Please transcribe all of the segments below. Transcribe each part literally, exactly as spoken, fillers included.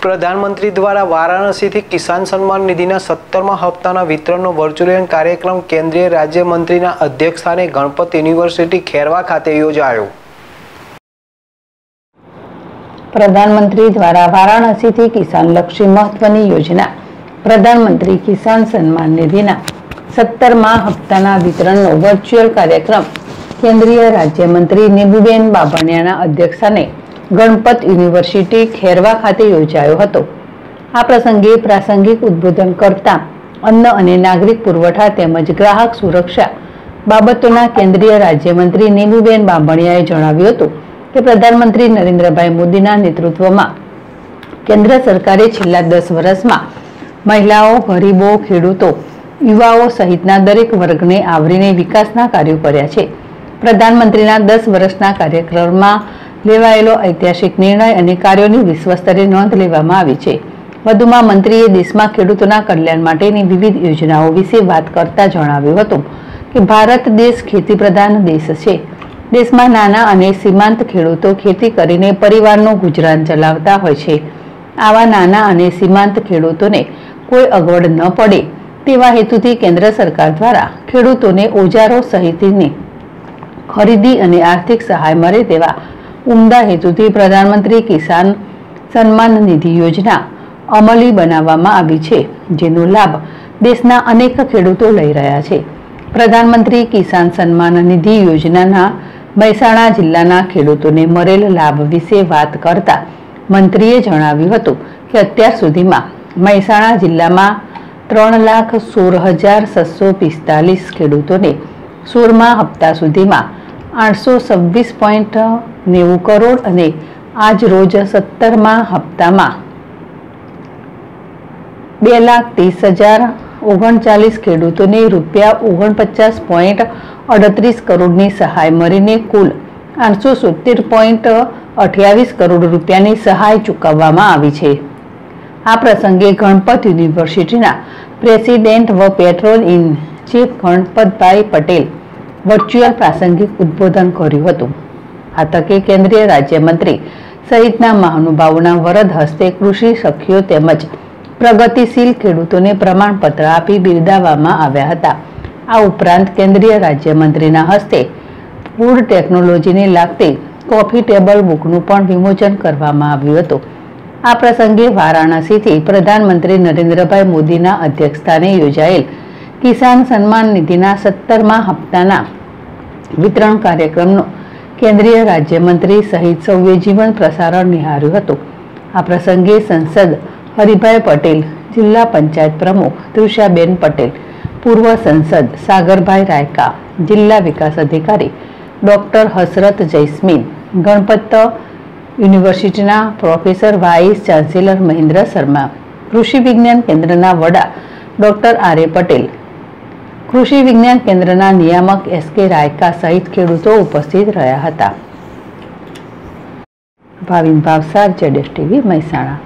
प्रधानमंत्री द्वारा वाराणसी थी किसान सम्मान निधिना सत्तरमा हप्ताना वितरणનો વર્ચ્યુઅલ કાર્યक्रम केंद्रीय राज्य मंत्रीना अध्यक्षस्थाने गणपत यूनिवर्सिटी खेरवा खाते योजायो। प्रधानमंत्री द्वारा वाराणसी थी किसान लक्षी महत्वनी योजना प्रधानमंत्री किसान सम्मान निधिना सत्तरमा हप्ताना वितरणનો વર્ચ્યુઅલ कार्यक्रम केंद्रीय राज्य मंत्री नीबूबेन बाभणियाना अध्यक्षस्थाने गणपत यूनिवर्सिटी खेरवा खाते योजायो हतो। आ प्रसंगे प्रासंगिक उद्बोधन करता अन्न अने नागरिक पुरवठा तेमज ग्राहक सुरक्षा बाबतोना केंद्रीय राज्यमंत्री नीबूबेन बाभणियाए जणाव्युं हतुं के प्रधानमंत्री नरेन्द्रभाई मोदीना नेतृत्वमां केंद्र सरकारे छेल्ला दस वर्षमां महिलाओ, गरीबो, खेडूतो, युवाओ सहितना दरेक वर्गने आवरीने विकासना कार्यो कर्या छे। प्रधानमंत्रीना दस वर्षना कार्यक्रममां लेवायेलो ऐतिहासिक निर्णय अने कार्योनी विश्वस्तरे नोंध लेवामां आवी छे। वधुमां मंत्रीए देशमां खेडूतोना कल्याण माटेनी विविध योजनाओ विશે વાત કરતા જણાવ્યું હતું કે ભારત દેશ ખેતી પ્રધાન દેશ છે। દેશમાં નાના અને સીમાંત ખેડૂતો ખેતી કરીને પરિવારનું ગુજરાન ચલાવતા હોય છે। આવા નાના અને સીમાંત ખેડૂતોને કોઈ અગવડ ન પડે તેવા હેતુથી કેન્દ્ર સરકાર દ્વારા ખેડૂતોને ઓજારો સહિતની ખરીદી અને આર્થિક સહાય મળે તેવા ઉમદા હેતુથી પ્રધાનમંત્રી કિસાન સન્માન નિધિ યોજના અમલી બનાવવામાં આવી છે, જેનો લાભ દેશના અનેક ખેડૂતો લઈ રહ્યા છે। પ્રધાનમંત્રી કિસાન સન્માન નિધિ યોજનાના મહેસાણા જિલ્લાના ખેડૂતોને મળેલ લાભ વિશે વાત કરતા મંત્રીએ જણાવ્યું હતું કે અત્યાર સુધીમાં મહેસાણા જિલ્લામાં ત્રણ લાખ સોળ હજાર છસો પિસ્તાલીસ ખેડૂતોને સોળમા હપ્તા સુધીમાં આઠસો છવ્વીસ પોઈન્ટ નેવું કરોડ અને આજ રોજ સત્તરમા હપ્તામાં બે લાખ ત્રીસ હજાર ઓગણચાલીસ ખેડૂતોને રૂપિયા ઓગણપચાસ પોઈન્ટ અડત્રીસ કરોડની સહાય મળીને કુલ આઠસો સોતેર પોઈન્ટ અઠ્યાવીસ કરોડ રૂપિયાની સહાય ચૂકવવામાં આવી છે। આ પ્રસંગે ગણપત યુનિવર્સિટીના પ્રેસિડેન્ટ વ patron in chief Ganpatbhai Patel virtual પ્રાસંગિક ઉદ્બોધન કર્યું હતું। આ તકે કેન્દ્રીય રાજ્યમંત્રી સહિતના મહાનુભાવોના વરદ હસ્તે કૃષિ સખીઓ તેમજ પ્રગતિશીલ ખેડૂતોને પ્રમાણપત્ર આપી બિરદાવવામાં આવ્યા હતા। આ ઉપરાંત કેન્દ્રીય રાજ્યમંત્રીના હસ્તે ફૂડ ટેકનોલોજીને લાગતી કોફી ટેબલ બુકનું પણ વિમોચન કરવામાં આવ્યું હતું। આ પ્રસંગે વારાણસીથી પ્રધાનમંત્રી નરેન્દ્રભાઈ મોદીના અધ્યક્ષસ્થાને યોજાયેલ કિસાન સન્માન નિધિના સત્તરમા હપ્તાના વિતરણ કાર્યક્રમનો કેન્દ્રીય રાજ્યમંત્રી સહિત સૌએ જીવન પ્રસારણ નિહાળ્યું હતું। આ પ્રસંગે સંસદ હરિભાઈ પટેલ, જિલ્લા પંચાયત પ્રમુખ તૃષાબેન પટેલ, પૂર્વ સંસદ સાગરભાઈ રાયકા, જિલ્લા વિકાસ અધિકારી ડોક્ટર હસરત જૈસ્મીન, ગણપત યુનિવર્સિટીના professor vice chancellor Mahendra Sharma, કૃષિ વિજ્ઞાન કેન્દ્રના વડા ડોક્ટર આર એ પટેલ, કૃષિ વિજ્ઞાન કેન્દ્રના નિયામક એસ કે રાયકા સહિત ખેડૂતો ઉપસ્થિત રહ્યા હતા। ભાવિન ભાવસાર, જેડેશ ટીવી, મહેસાણા।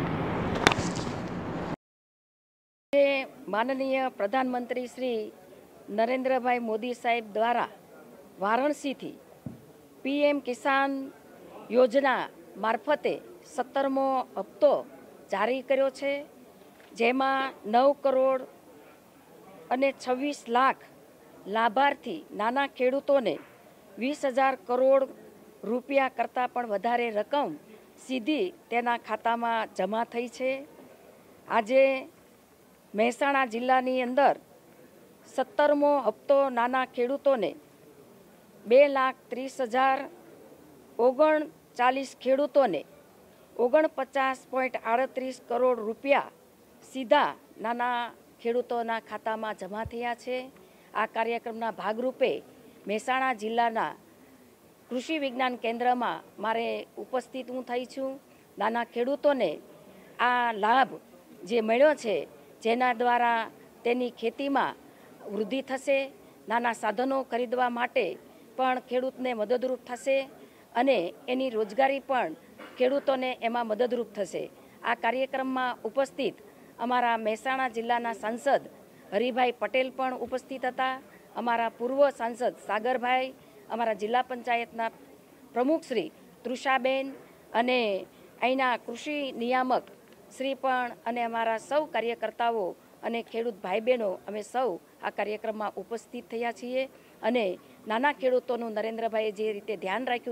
माननीय प्रधानमंत्री श्री नरेन्द्रभाई मोदी साहेब द्वारा वाराणसी थी पीएम किसान योजना मार्फते सत्तरमो हप्तो जारी कर्यो छे, जेमां नौ करोड़ अने छवीस लाख लाभार्थी नाना खेडूतोने वीस हजार करोड़ रूपिया करता पण वधारे रकम सीधी तेना खातामां जमा थई छे। आजे મહેસાણા જિલ્લાની અંદર સત્તરમો હપ્તો નાના ખેડૂતોને બે લાખ ત્રીસ હજાર ઓગણચાલીસ ખેડૂતોને ઓગણપચાસ પોઈન્ટ આડત્રીસ કરોડ રૂપિયા સીધા નાના ખેડૂતોના ખાતામાં જમા થયા છે। આ કાર્યક્રમના ભાગરૂપે મહેસાણા જિલ્લાના કૃષિ વિજ્ઞાન કેન્દ્રમાં મારે ઉપસ્થિત હું થઈ છું। નાના ખેડૂતોને આ લાભ જે મળ્યો છે, જેના દ્વારા તેની ખેતીમાં વૃદ્ધિ થશે, નાના સાધનો ખરીદવા માટે પણ ખેડૂતને મદદરૂપ થશે અને એની રોજગારી પણ ખેડૂતોને એમાં મદદરૂપ થશે। આ કાર્યક્રમમાં ઉપસ્થિત અમારા મહેસાણા જિલ્લાના સાંસદ હરિભાઈ પટેલ પણ ઉપસ્થિત હતા। અમારા પૂર્વ સાંસદ સાગરભાઈ, અમારા જિલ્લા પંચાયતના પ્રમુખ શ્રી તૃષાબેન અને અહીંના કૃષિ નિયામક શ્રી પણ અને અમારા સૌ કાર્યકર્તાઓ અને ખેડૂત ભાઈ બહેનો અમે સૌ આ કાર્યક્રમમાં ઉપસ્થિત થયા છીએ અને નાના ખેડૂતોનું નરેન્દ્રભાઈએ જે રીતે ધ્યાન રાખ્યું